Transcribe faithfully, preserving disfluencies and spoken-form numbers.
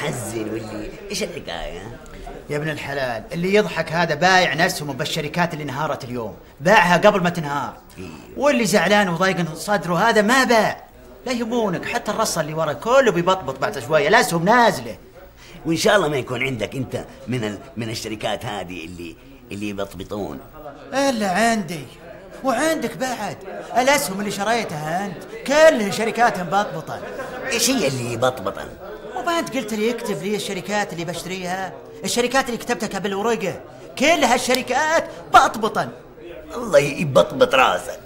محزن واللي ايش الحكايه؟ يا ابن الحلال، اللي يضحك هذا بايع نفسهم بالشركات اللي انهارت اليوم، باعها قبل ما تنهار. إيه. واللي زعلان وضايق صدره هذا ما باع. لا يهمونك، حتى الرصه اللي ورا كله بيبطبط بعد شويه، الاسهم نازله. وان شاء الله ما يكون عندك انت من ال... من الشركات هذه اللي اللي يبطبطون. الا عندي وعندك بعد الاسهم اللي شريتها انت كلها شركات مبطبطه. ايش هي اللي يبطبطن؟ وما انت قلت لي اكتب لي الشركات اللي بشتريها؟ الشركات اللي كتبتها بالورقه كلها الشركات بطبطن. الله يبطبط راسك.